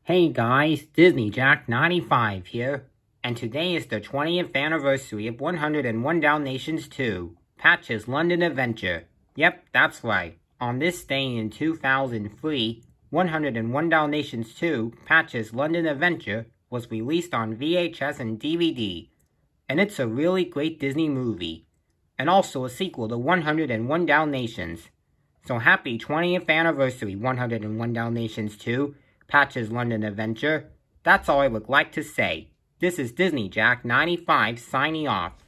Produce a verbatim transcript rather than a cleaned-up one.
Hey guys, Disney Jack ninety-five here, and today is the twentieth anniversary of one hundred and one Dalmatians two, Patch's London Adventure. Yep, that's right. On this day in two thousand three, one hundred and one Dalmatians two, Patch's London Adventure was released on V H S and D V D, and it's a really great Disney movie, and also a sequel to one hundred and one Dalmatians. So happy twentieth anniversary, one hundred and one Dalmatians two, Patch's London Adventure. That's all I would like to say. This is Disney Jack ninety-five signing off.